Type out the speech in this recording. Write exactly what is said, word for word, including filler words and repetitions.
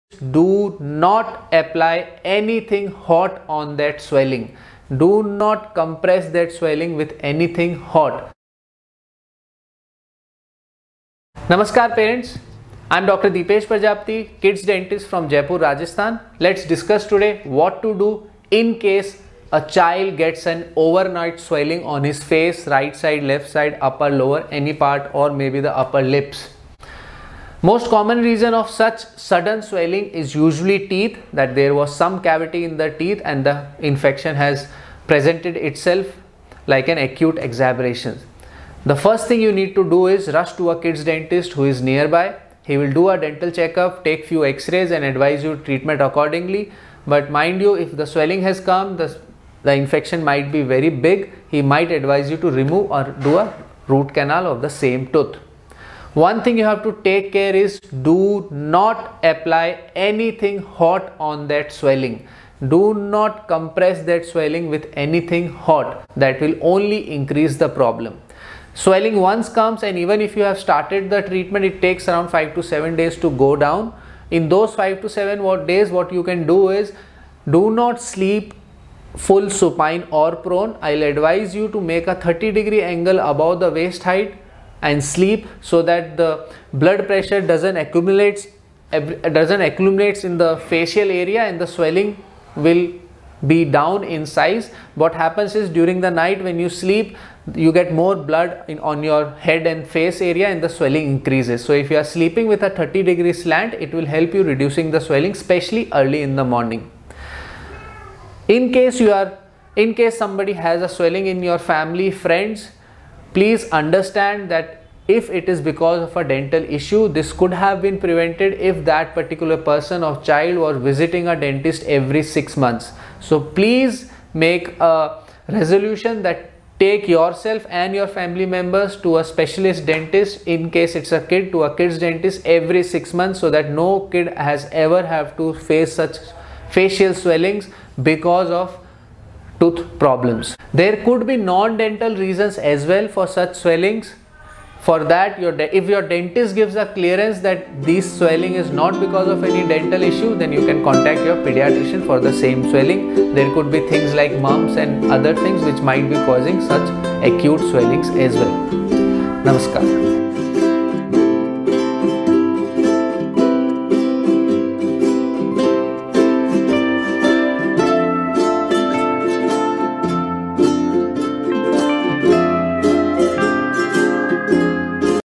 do not apply anything hot on that swelling. Do not compress that swelling with anything hot. Namaskar parents, I am Doctor Deepesh Prajapati, kids dentist from Jaipur, Rajasthan. Let's discuss today what to do in case a child gets an overnight swelling on his face, right side, left side, upper, lower, any part, or maybe the upper lips. Most common reason of such sudden swelling is usually teeth, that there was some cavity in the teeth and the infection has presented itself like an acute exacerbation. The first thing you need to do is rush to a kids dentist who is nearby. He will do a dental checkup, take few x-rays and advise you treatment accordingly. But mind you, if the swelling has come, the, the infection might be very big, he might advise you to remove or do a root canal of the same tooth. One thing you have to take care is do not apply anything hot on that swelling. Do not compress that swelling with anything hot. That will only increase the problem. Swelling once comes, and even if you have started the treatment, it takes around five to seven days to go down. In those five to seven days, what you can do is do not sleep full supine or prone. I'll advise you to make a thirty degree angle above the waist height and sleep, so that the blood pressure doesn't accumulates doesn't accumulates in the facial area and the swelling will be down in size. What happens is during the night when you sleep, you get more blood in, on your head and face area, and the swelling increases. So if you are sleeping with a thirty degree slant, it will help you reducing the swelling, especially early in the morning. In case you are in case somebody has a swelling in your family, friends, please understand that if it is because of a dental issue, this could have been prevented if that particular person or child was visiting a dentist every six months. So please make a resolution that take yourself and your family members to a specialist dentist. In case it's a kid, to a kids dentist every six months, so that no kid has ever have to face such facial swellings because of tooth problems. There could be non-dental reasons as well for such swellings. For that, your if your dentist gives a clearance that this swelling is not because of any dental issue, then you can contact your pediatrician for the same swelling. There could be things like mumps and other things which might be causing such acute swellings as well. Namaskar.